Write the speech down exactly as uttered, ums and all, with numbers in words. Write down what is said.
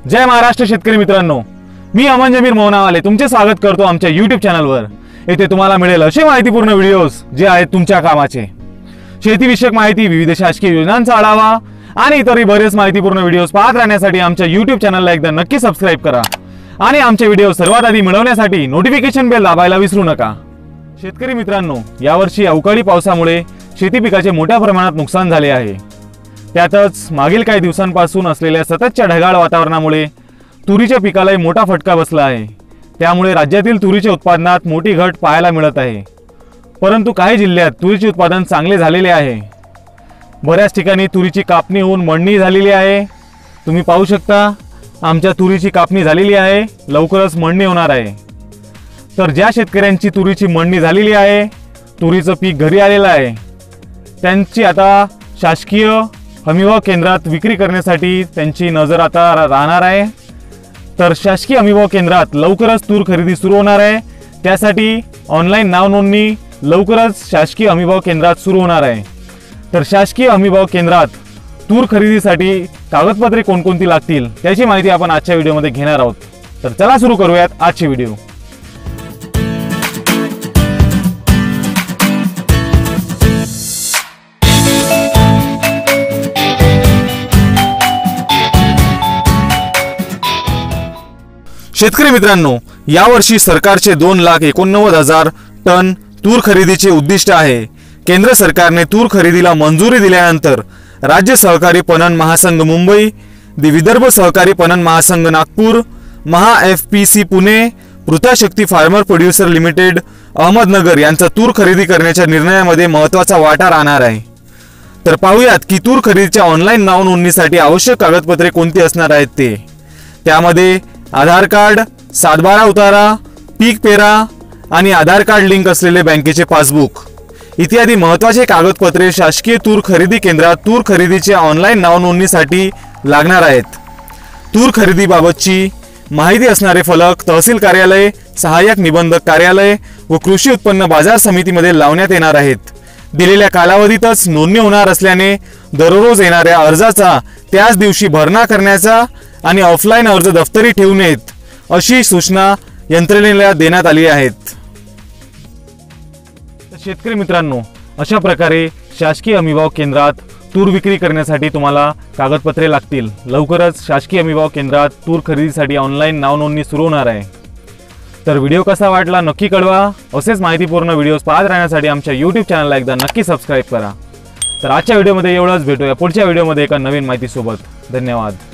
जय महाराष्ट्र शेतकरी मित्रांनो, मी अमन जमीर मोहनावाले तुमचे स्वागत करतो आमच्या यूट्यूब चॅनलवर। येथे तुम्हाला मिळेल असे माहितीपूर्ण व्हिडिओज जे आहेत तुमच्या कामाचे। शेतीविषयक माहिती, विविध शासकीय योजनांचा आढावा आणि इतरही बरेच माहितीपूर्ण व्हिडिओज पाहत राहण्यासाठी आमच्या यूट्यूब चॅनलला एकदा नक्की सबस्क्राइब करा आणि आमचे व्हिडिओ सर्वात आधी मिळवण्यासाठी नोटिफिकेशन बेल दाबायला विसरू नका। शेतकरी मित्रांनो, यावर्षी अवकाळी पावसामुळे शेती पिकाचे मोठ्या प्रमाणात नुकसान झाले आहे। त्यातच मागील काही दिवसांपासून असलेल्या सततच्या ढगाळ वातावरणामुळे तुरीच्या पिकालाही मोठा फटका बसला आहे। त्यामुळे राज्यातील तुरीच्या उत्पादनात मोठी घट पाहायला मिळत आहे। परंतु काही जिल्ह्यात तुरीचे उत्पादन चांगले झालेले आहे। बऱ्याच ठिकाणी तुरीची कापणी होऊन मळणी झालेली आहे। तुम्ही पाहू शकता आमच्या तुरीची कापणी झालेली आहे, लवकरच मळणी होणार आहे। तर ज्या शेतकऱ्यांची तुरीची मळणी झालेली आहे, तुरीचं पीक घरी आलेलं आहे, त्यांची आता शासकीय हमीभाव केंद्रात विक्री करण्यासाठी त्यांची नजर आता राहणार आहे। तर शासकीय हमीभाव केंद्रात लवकरच तूर खरेदी सुरू होणार आहे। त्यासाठी ऑनलाईन नाव नोंदणी लवकरच शासकीय हमीभाव केंद्रात सुरू होणार आहे। तर शासकीय हमीभाव केंद्रात तूर खरेदीसाठी कागदपत्रे कोणकोणती लागतील त्याची माहिती आपण आजच्या व्हिडिओमध्ये घेणार आहोत। तर चला सुरू करूयात आजची व्हिडिओ। शेतकरी मित्रांनो, यावर्षी सरकारचे दोन लाख एकोणनव्वद हजार टन तूर खरेदीचे उद्दिष्ट आहे। केंद्र सरकारने तूर खरेदीला मंजुरी दिल्यानंतर राज्य सहकारी पणन महासंघ Mumbai, Vidarbha Sahakari Panan Mahasangh Nagpur, Maha F P C Pune, Pruthashakti farmer producer limited Ahmednagar यांचा तूर खरेदी करण्याच्या निर्णयामध्ये महत्त्वाचा वाटा राहणार आहे। तर पाहूयात की तूर खरेदीच्या ऑनलाईन नाव नोंदणीसाठी आवश्यक कागदपत्रे कोणती असणार आहेत ते। त्यामध्ये आधार कार्ड, सातबारा उतारा, पीक पेरा आणि आधार कार्ड लिंक असलेले बँकेचे पासबुक इत्यादी महत्त्वाचे कागदपत्रे शासकीय तूर खरेदी केंद्रात तूर खरेदीच्या ऑनलाईन नाव नोंदणीसाठी लागणार आहेत। तूर खरेदीबाबतची माहिती असणारे फलक तहसील कार्यालय, सहाय्यक निबंधक कार्यालय व कृषी उत्पन्न बाजार समितीमध्ये लावण्यात येणार आहेत। दिलेल्या कालावधीतच नोंदणी होणार असल्याने दररोज येणाऱ्या अर्जाचा त्याच दिवशी भरणा करण्याचा आणि ऑफलाईन अर्ज दफ्तरी ठेवू नयेत अशी सूचना यंत्रणेला देण्यात आली आहेत। शेतकरी मित्रांनो, अशा प्रकारे शासकीय हमीभाव केंद्रात तूर विक्री करण्यासाठी तुम्हाला कागदपत्रे लागतील। लवकरच शासकीय हमीभाव केंद्रात तूर खरेदीसाठी ऑनलाईन नाव नोंदणी सुरू होणार आहे। तर व्हिडिओ कसा वाटला नक्की कळवा। असेच माहितीपूर्ण व्हिडिओज पाहत राहण्यासाठी आमच्या यूट्यूब चॅनलला एकदा नक्की सबस्क्राइब करा। तर आजच्या व्हिडिओमध्ये एवढंच, भेटूया पुढच्या व्हिडिओमध्ये एका नवीन माहितीसोबत। धन्यवाद।